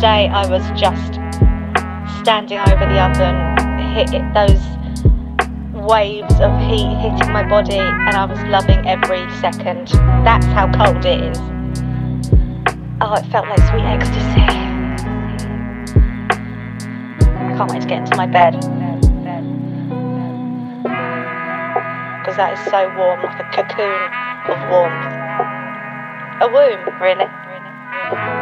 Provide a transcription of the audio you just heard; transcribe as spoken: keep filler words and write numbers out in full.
day I was just standing over the oven, hit it, those waves of heat hitting my body, and I was loving every second. That's how cold it is. Oh, it felt like sweet ecstasy. I can't wait to get into my bed, because that is so warm, like a cocoon of warmth. A womb, really.